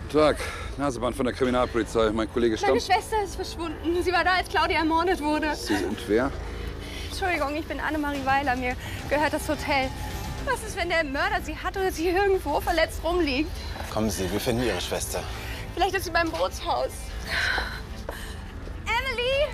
Tag, Naseband von der Kriminalpolizei. Mein Kollege Stamm. Meine Schwester ist verschwunden. Sie war da, als Claudia ermordet wurde. Sie sind wer? Entschuldigung, ich bin Annemarie Weiler. Mir gehört das Hotel. Was ist, wenn der Mörder sie hat oder sie irgendwo verletzt rumliegt? Kommen Sie, wir finden Ihre Schwester. Vielleicht ist sie beim Bootshaus. Emily!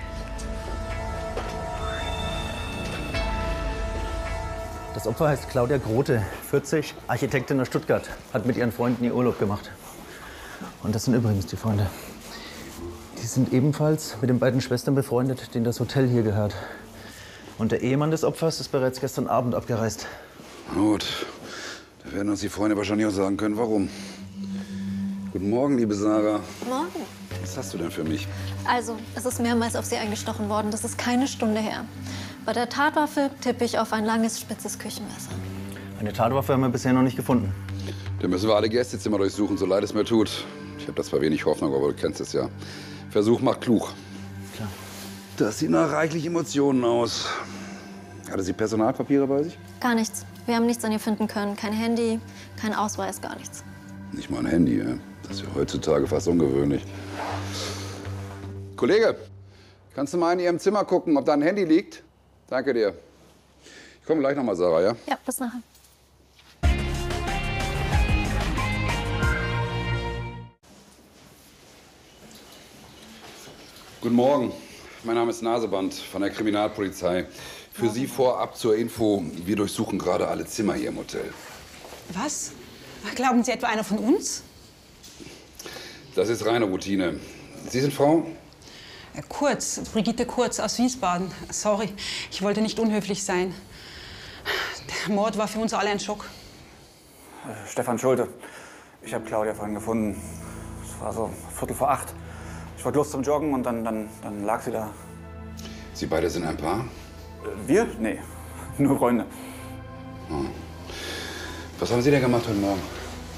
Das Opfer heißt Claudia Grote, 40, Architektin aus Stuttgart. Hat mit ihren Freunden ihr Urlaub gemacht. Und das sind übrigens die Freunde. Die sind ebenfalls mit den beiden Schwestern befreundet, denen das Hotel hier gehört. Und der Ehemann des Opfers ist bereits gestern Abend abgereist. Gut, da werden uns die Freunde wahrscheinlich auch sagen können, warum. Guten Morgen, liebe Sarah. Morgen. Was hast du denn für mich? Also, es ist mehrmals auf Sie eingestochen worden. Das ist keine Stunde her. Bei der Tatwaffe tippe ich auf ein langes, spitzes Küchenmesser. Eine Tatwaffe haben wir bisher noch nicht gefunden. Dann müssen wir alle Gästezimmer durchsuchen, so leid es mir tut. Ich habe da zwar wenig Hoffnung, aber du kennst es ja. Versuch macht klug. Klar. Das sieht nach reichlich Emotionen aus. Hatte sie Personalpapiere bei sich? Gar nichts. Wir haben nichts an ihr finden können. Kein Handy, kein Ausweis, gar nichts. Nicht mal ein Handy, ja. Das ist ja heutzutage fast ungewöhnlich. Kollege, kannst du mal in Ihrem Zimmer gucken, ob da ein Handy liegt? Danke dir. Ich komme gleich noch mal, Sarah, ja? Ja, bis nachher. Guten Morgen. Mein Name ist Naseband von der Kriminalpolizei. Für Sie vorab zur Info, wir durchsuchen gerade alle Zimmer hier im Hotel. Was? Glauben Sie etwa einer von uns? Das ist reine Routine. Sie sind Frau? Kurz, Brigitte Kurz aus Wiesbaden. Sorry, ich wollte nicht unhöflich sein. Der Mord war für uns alle ein Schock. Stefan Schulte. Ich habe Claudia vorhin gefunden. Es war so 7:45. Ich wollte los zum Joggen und dann lag sie da. Sie beide sind ein Paar? Wir? Nee, nur Freunde. Hm. Was haben Sie denn gemacht heute Morgen?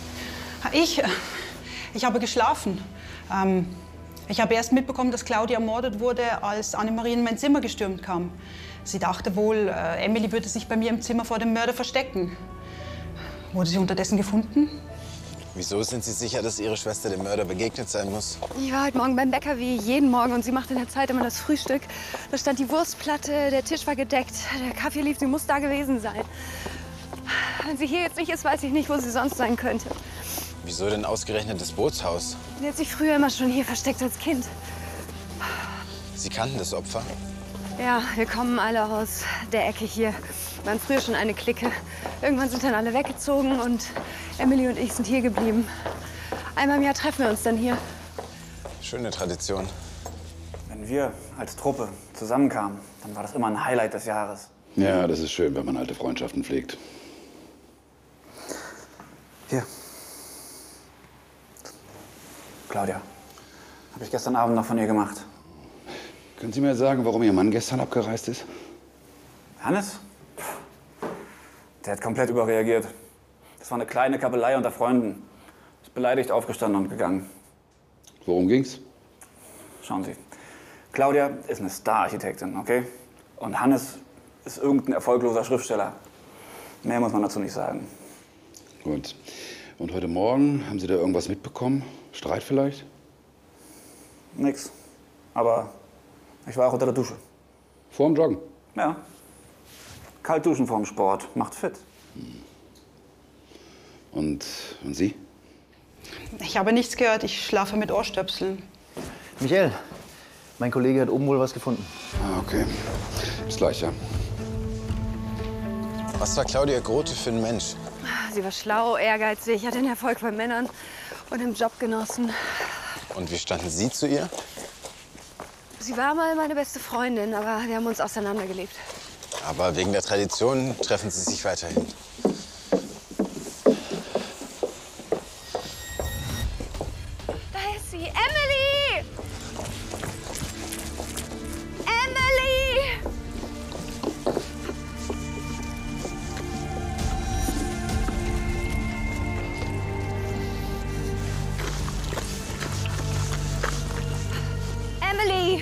Ich habe geschlafen. Ich habe erst mitbekommen, dass Claudia ermordet wurde, als Annemarie in mein Zimmer gestürmt kam. Sie dachte wohl, Emily würde sich bei mir im Zimmer vor dem Mörder verstecken. Wurde sie unterdessen gefunden? Wieso sind Sie sicher, dass Ihre Schwester dem Mörder begegnet sein muss? Ich war heute Morgen beim Bäcker wie jeden Morgen und sie machte in der Zeit immer das Frühstück. Da stand die Wurstplatte, der Tisch war gedeckt, der Kaffee lief, sie muss da gewesen sein. Wenn sie hier jetzt nicht ist, weiß ich nicht, wo sie sonst sein könnte. Wieso denn ausgerechnet das Bootshaus? Sie hat sich früher immer schon hier versteckt als Kind. Sie kannten das Opfer? Ja, wir kommen alle aus der Ecke hier. Wir waren früher schon eine Clique. Irgendwann sind dann alle weggezogen und Emily und ich sind hier geblieben. Einmal im Jahr treffen wir uns dann hier. Schöne Tradition. Wenn wir als Truppe zusammenkamen, dann war das immer ein Highlight des Jahres. Ja, das ist schön, wenn man alte Freundschaften pflegt. Hier. Claudia. Habe ich gestern Abend noch von ihr gemacht. Können Sie mir sagen, warum Ihr Mann gestern abgereist ist? Hannes? Der hat komplett überreagiert. Das war eine kleine Kabelei unter Freunden. Ist beleidigt aufgestanden und gegangen. Worum ging's? Schauen Sie. Claudia ist eine Star-Architektin, okay? Und Hannes ist irgendein erfolgloser Schriftsteller. Mehr muss man dazu nicht sagen. Gut. Und heute Morgen, haben Sie da irgendwas mitbekommen? Streit vielleicht? Nix. Aber ich war auch unter der Dusche. Vorm Joggen? Ja. Kalt duschen vorm Sport. Macht fit. Und Sie? Ich habe nichts gehört. Ich schlafe mit Ohrstöpseln. Michael, mein Kollege hat oben wohl was gefunden. Ah, okay. Bis gleich, ja. Was war Claudia Grote für ein Mensch? Sie war schlau, ehrgeizig, hat den Erfolg bei Männern und im Job genossen. Und wie standen Sie zu ihr? Sie war mal meine beste Freundin, aber wir haben uns auseinandergelebt. Aber wegen der Tradition treffen Sie sich weiterhin. Da ist sie, Emily! Emily! Emily!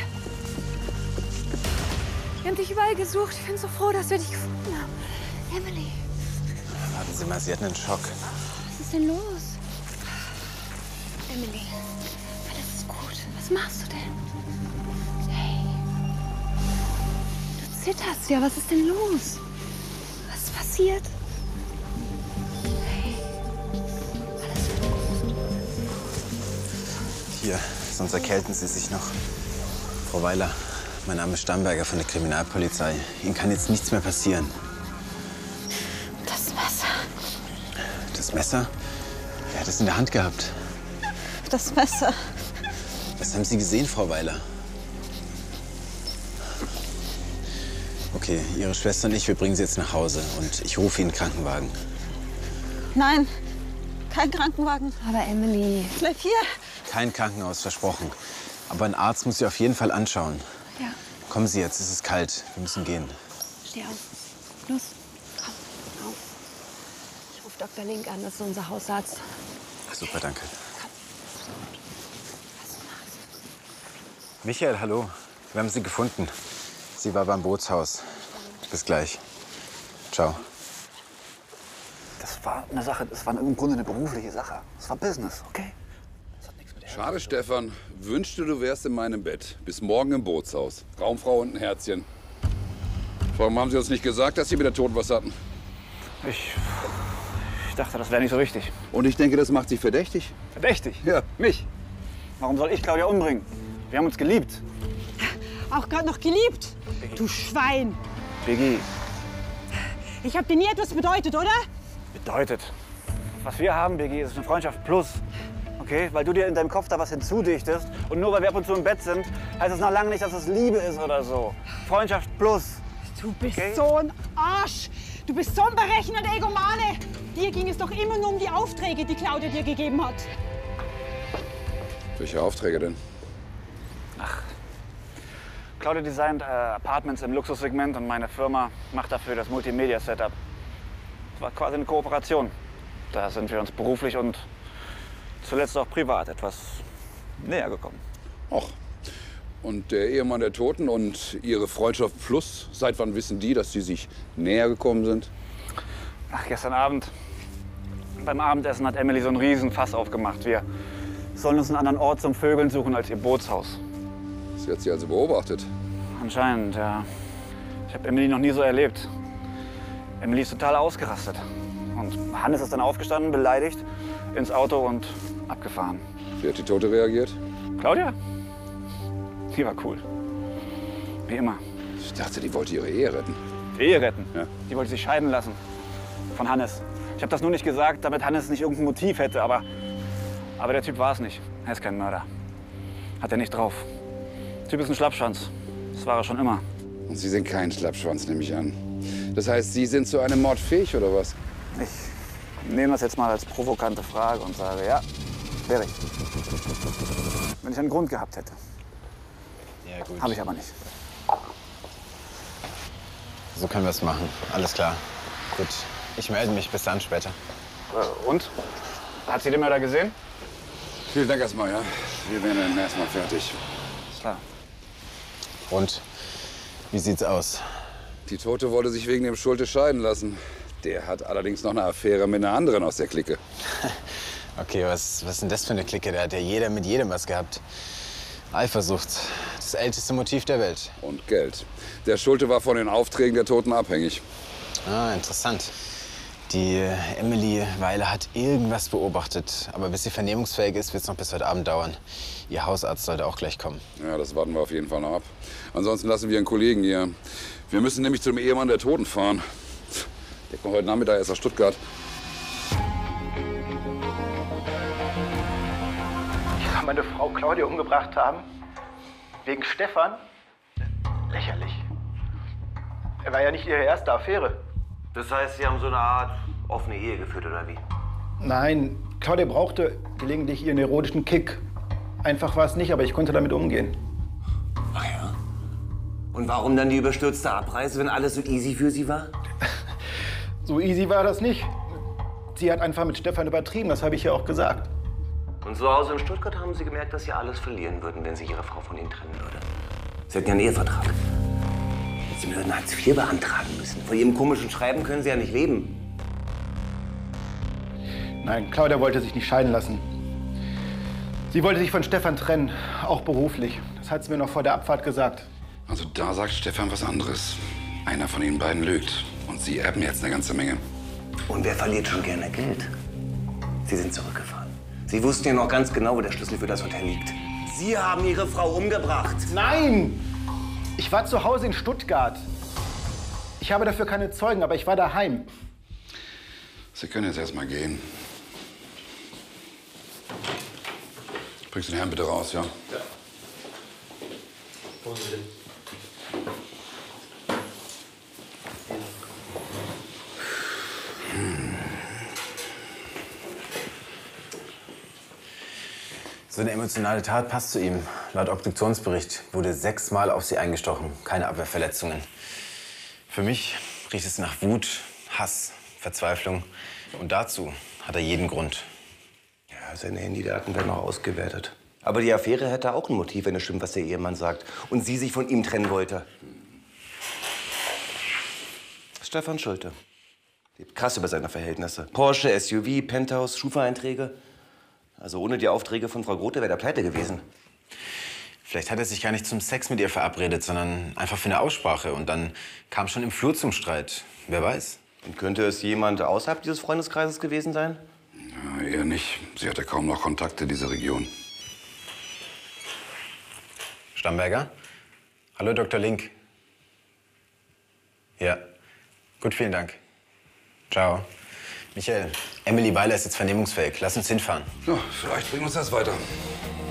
Wir haben dich überall gesucht. Ich bin so froh, dass wir dich gefunden haben. Emily, Warten Sie mal, Sie hatten einen Schock. was ist denn los? Emily, alles ist gut. Was machst du denn? Hey. Du zitterst ja. Was ist denn los? Was ist passiert? Hey. Alles wird gut. Hier, sonst erkälten Sie sich noch. Frau Weiler, mein Name ist Stamberger von der Kriminalpolizei. Ihnen kann jetzt nichts mehr passieren. Das Messer. Das Messer? Er hat es in der Hand gehabt. Das Messer. Was haben Sie gesehen, Frau Weiler? Okay, Ihre Schwester und ich, wir bringen Sie jetzt nach Hause. Und ich rufe Ihnen einen Krankenwagen. Nein, kein Krankenwagen. Aber Emily. Bleib hier. Kein Krankenhaus, versprochen. Aber ein Arzt muss Sie auf jeden Fall anschauen. Ja. Kommen Sie jetzt, es ist kalt. Wir müssen gehen. Steh auf. Los. Komm. Auf. Ich rufe Dr. Link an. Das ist unser Hausarzt. Super, danke. Michael, hallo. Wir haben Sie gefunden. Sie war beim Bootshaus. Bis gleich. Ciao. Das war eine Sache, das war im Grunde eine berufliche Sache. Das war Business, okay? Das hat nichts mit der Schade, Stefan. Wünschte, du wärst in meinem Bett. Bis morgen im Bootshaus. Raumfrau und ein Herzchen. Warum haben Sie uns nicht gesagt, dass Sie mit der Toten was hatten? Ich dachte, das wäre nicht so richtig. Und ich denke, das macht Sie verdächtig. Verdächtig? Ja. Mich? Warum soll ich Claudia umbringen? Wir haben uns geliebt. Auch gerade noch geliebt? Du Schwein. Biggie, Ich habe dir nie etwas bedeutet, oder? bedeutet. Was wir haben, Biggie, ist eine Freundschaft plus. Okay? Weil du dir in deinem Kopf da was hinzudichtest. Und nur weil wir ab und zu im Bett sind, heißt das noch lange nicht, dass es Liebe ist oder so. Freundschaft plus. Du bist Okay. so ein Arsch. Du bist so ein berechnender Egomane. Dir ging es doch immer nur um die Aufträge, die Claudia dir gegeben hat. Welche Aufträge denn? Claudia designt Apartments im Luxussegment und meine Firma macht dafür das Multimedia-Setup. Das war quasi eine Kooperation. Da sind wir uns beruflich und zuletzt auch privat etwas näher gekommen. Ach. Und der Ehemann der Toten und Ihre Freundschaft plus, seit wann wissen die, dass Sie sich näher gekommen sind? Ach, gestern Abend beim Abendessen hat Emily so einen riesen Fass aufgemacht. Wir sollen uns einen anderen Ort zum Vögeln suchen als ihr Bootshaus. Sie hat Sie also beobachtet. Anscheinend, ja. Ich habe Emily noch nie so erlebt. Emily ist total ausgerastet. Und Hannes ist dann aufgestanden, beleidigt, ins Auto und abgefahren. Wie hat die Tote reagiert? Claudia? Die war cool. Wie immer. Ich dachte, die wollte ihre Ehe retten. Die Ehe retten. Ja. Die wollte sich scheiden lassen. Von Hannes. Ich habe das nur nicht gesagt, damit Hannes nicht irgendein Motiv hätte. Aber der Typ war es nicht. Er ist kein Mörder. Hat er nicht drauf. Der Typ ist ein Schlappschwanz. Das war er schon immer. Und Sie sind kein Schlappschwanz, nehme ich an. Das heißt, Sie sind zu einem Mord fähig, oder was? Ich nehme das jetzt mal als provokante Frage und sage, ja, wäre ich. Wenn ich einen Grund gehabt hätte. Ja, gut. Habe ich aber nicht. So können wir es machen. Alles klar. Gut. Ich melde mich. Bis dann später. Und? Hat sie den Mörder gesehen? Vielen Dank erstmal, ja. Wir werden dann erstmal fertig. Klar. Und? Wie sieht's aus? Die Tote wollte sich wegen dem Schulte scheiden lassen. Der hat allerdings noch eine Affäre mit einer anderen aus der Clique. Okay, was ist denn das für eine Clique? Da hat ja jeder mit jedem was gehabt. Eifersucht. Das älteste Motiv der Welt. Und Geld. Der Schulte war von den Aufträgen der Toten abhängig. Ah, interessant. Die Emily Weiler hat irgendwas beobachtet. Aber bis sie vernehmungsfähig ist, wird es noch bis heute Abend dauern. Ihr Hausarzt sollte auch gleich kommen. Ja, das warten wir auf jeden Fall noch ab. Ansonsten lassen wir einen Kollegen hier. Wir müssen nämlich zum Ehemann der Toten fahren. Der kommt heute Nachmittag erst aus Stuttgart. Ich soll meine Frau Claudia umgebracht haben? Wegen Stefan? Lächerlich. Er war ja nicht ihre erste Affäre. Das heißt, Sie haben so eine Art offene Ehe geführt, oder wie? Nein, Claudia brauchte gelegentlich ihren erotischen Kick. Einfach war es nicht, aber ich konnte damit umgehen. Ach ja? Und warum dann die überstürzte Abreise, wenn alles so easy für Sie war? So easy war das nicht. Sie hat einfach mit Stefan übertrieben, das habe ich ja auch gesagt. Und zu Hause in Stuttgart haben Sie gemerkt, dass Sie alles verlieren würden, wenn sich Ihre Frau von Ihnen trennen würde. Sie hatten ja einen Ehevertrag. Sie würden Hartz IV beantragen müssen. Von Ihrem komischen Schreiben können Sie ja nicht leben. Nein, Claudia wollte sich nicht scheiden lassen. Sie wollte sich von Stefan trennen, auch beruflich. Das hat sie mir noch vor der Abfahrt gesagt. Also da sagt Stefan was anderes. Einer von ihnen beiden lügt. Und Sie erben jetzt eine ganze Menge. Und wer verliert schon gerne Geld? Sie sind zurückgefahren. Sie wussten ja noch ganz genau, wo der Schlüssel für das Hotel liegt. Sie haben Ihre Frau umgebracht. Nein! Ich war zu Hause in Stuttgart. Ich habe dafür keine Zeugen, aber ich war daheim. Sie können jetzt erst mal gehen. Bringst den Herrn bitte raus, ja? Ja. Wo sind Sie denn? So eine emotionale Tat passt zu ihm. Laut Obduktionsbericht wurde 6-mal auf sie eingestochen. Keine Abwehrverletzungen. Für mich riecht es nach Wut, Hass, Verzweiflung. Und dazu hat er jeden Grund. Ja, seine Handydaten werden noch ausgewertet. Aber die Affäre hätte auch ein Motiv, wenn es stimmt, was der Ehemann sagt. Und sie sich von ihm trennen wollte. Stefan Schulte. Lebt krass über seine Verhältnisse. Porsche, SUV, Penthouse, Schufa-Einträge. Also ohne die Aufträge von Frau Grote wäre der pleite gewesen. Vielleicht hat er sich gar nicht zum Sex mit ihr verabredet, sondern einfach für eine Aussprache. Und dann kam schon im Flur zum Streit. Wer weiß. Und könnte es jemand außerhalb dieses Freundeskreises gewesen sein? Ja, eher nicht. Sie hatte kaum noch Kontakte in dieser Region. Stamberger? Hallo, Dr. Link. Ja. Gut, vielen Dank. Ciao. Michael, Emily Weiler ist jetzt vernehmungsfähig. Lass uns hinfahren. Ja, vielleicht bringt uns das weiter.